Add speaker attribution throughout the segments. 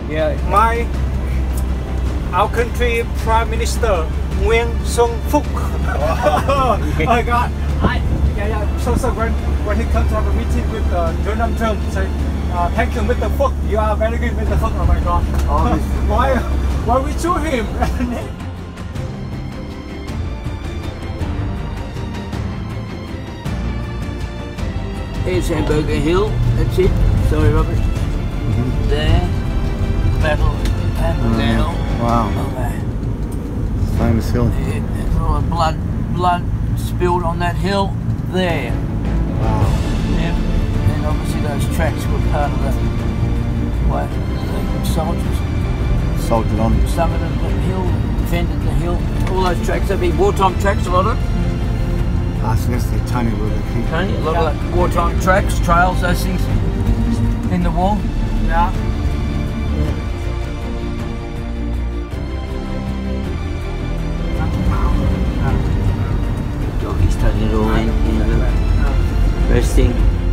Speaker 1: Yeah.
Speaker 2: Our country Prime Minister Nguyen Xuan Phuc. Oh my God! So when he comes to have a meeting with Donald Trump, say, thank you, Mr. Phuc. You are very good, Mr. Phuc. Oh my God! Why we choose him?
Speaker 1: Here's Hamburger Hill. That's it. Sorry, Robert. There. Battle. Hamburger Hill.
Speaker 3: Wow.
Speaker 1: Okay.
Speaker 3: Famous hill.
Speaker 1: Yeah, there's a lot of blood spilled on that hill there.
Speaker 3: Wow.
Speaker 1: Yeah. And obviously those tracks were part of the soldiers.
Speaker 3: Soldiered on.
Speaker 1: Some of them the hill, defended the hill. All those tracks, they'd be wartime tracks, a lot of them.
Speaker 3: So that's the Tony where they keep.
Speaker 1: Tony, a lot of like wartime tracks, trails, those things in the wall.
Speaker 2: Yeah.
Speaker 1: Doggy's taking it all in, resting.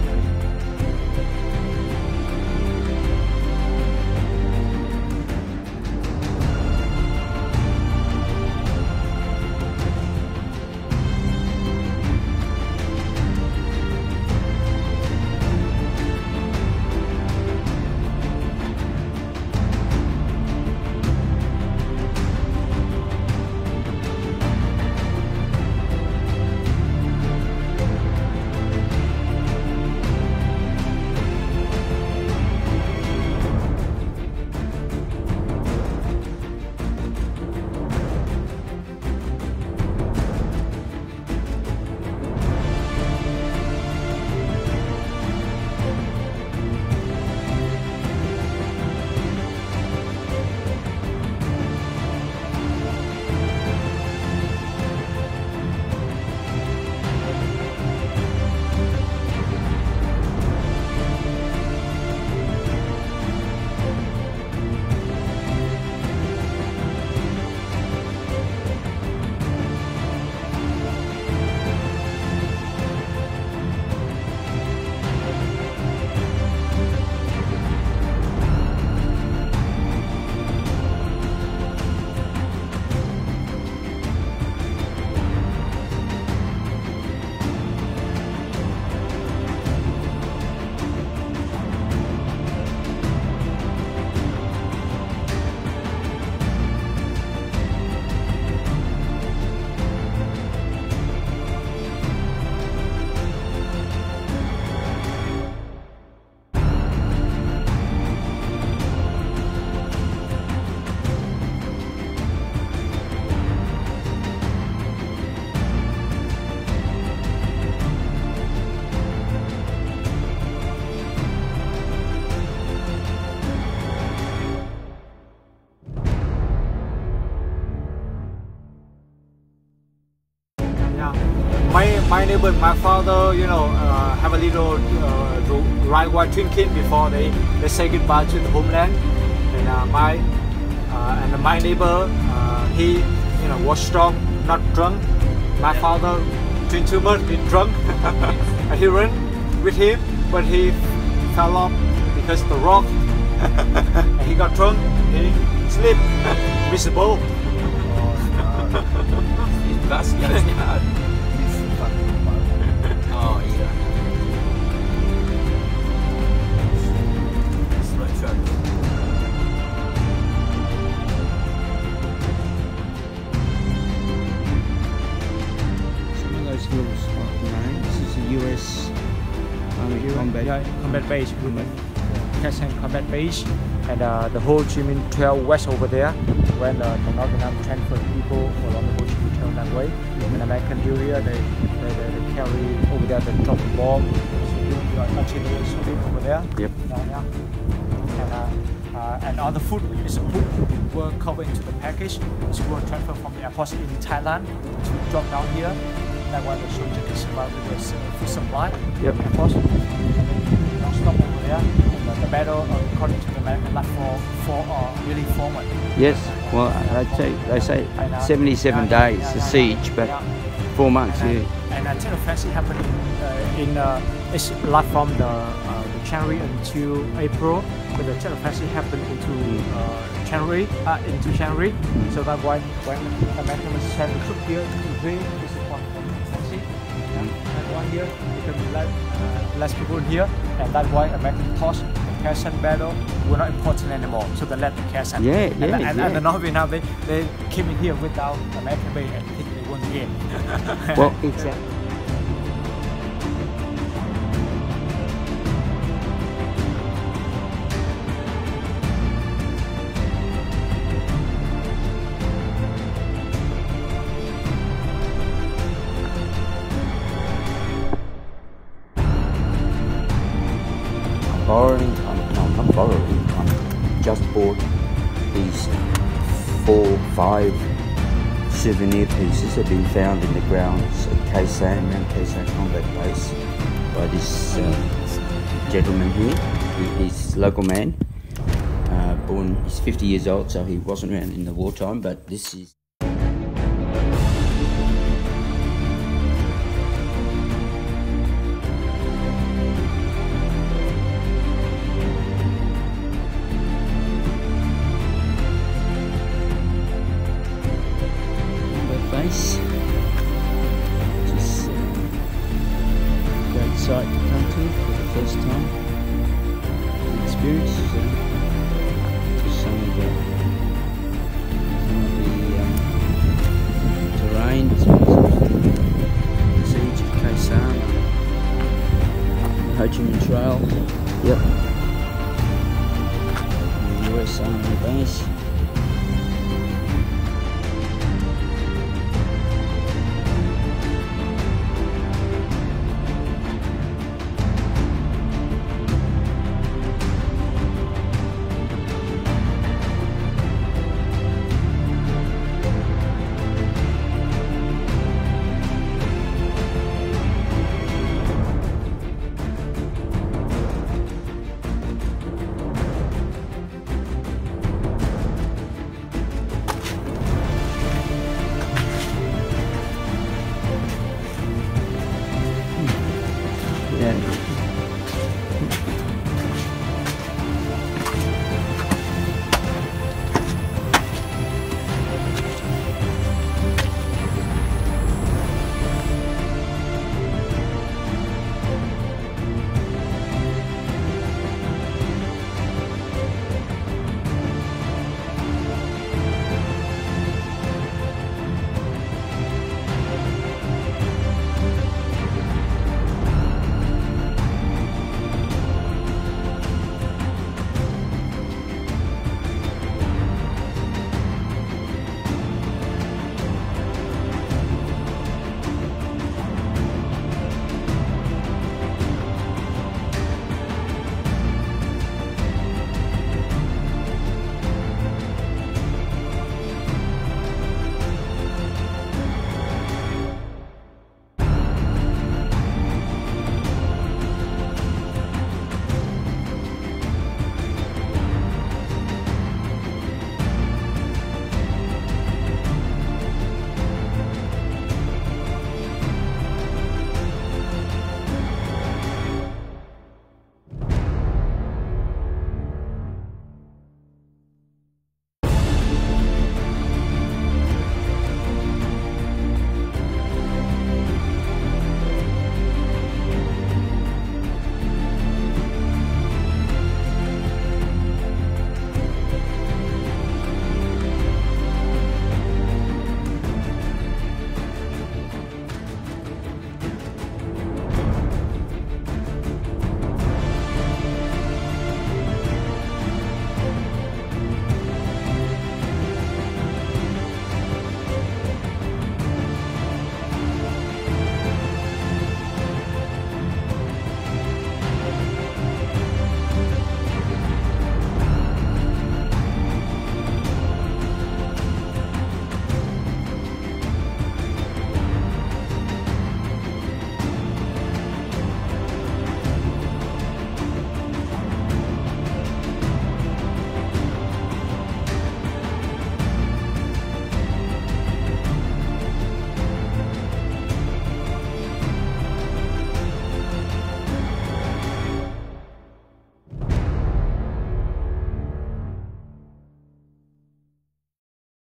Speaker 2: My neighbor, my father, have a little right while drinking before they say goodbye to the homeland. And my neighbor, he was strong, not drunk. My father drink too much, been drunk. And he ran with him, but he fell off because of the rock. And he got drunk. He sleep, miserable.
Speaker 1: His bus goes hard. Oh yeah. Slow truck.
Speaker 3: Some of those hills are name. This is a US
Speaker 2: combat base, Cachan combat base, and the Ho Chi Minh Trail west over there, when the North Vietnam transferred people along the Ho Chi Minh Trail that way. And American do here, they carry over there the drop bomb, artillery shooting over there.
Speaker 3: Yep.
Speaker 2: And all the food were covered into the package. It were transferred from the airport in Thailand to drop down here. That's why the soldiers can survive with the food supply.
Speaker 3: Yep.
Speaker 2: Airport. Now stop over there. And the battle, according to the American, last for really forward.
Speaker 3: Yes. Well, they say 77 days the siege, but 4 months.
Speaker 2: And I think the offensive happened it's last from the January until April, but the jet offensive happened into January. So that's why when Americans send the troops here to invade, this is one offensive. And 1 year become less people here, and that's why American thought the Kherson battle were not important anymore. So they left the Kherson. And the North Vietnam they came in here without American base and think they won the game.
Speaker 3: Well, exactly. I'm borrowing, I'm just bought these 4-5 souvenir pieces have been found in the grounds at Khe Sanh, around Khe Sanh Combat Base, by this gentleman here. He's a local man, born, he's 50 years old, so he wasn't around in the wartime, but this is base. Just great sight to come to for the first time. Experience. Just some of the terrain, the siege of Khe Sanh, the Ho Chi Minh Trail. Yep. The US Army base.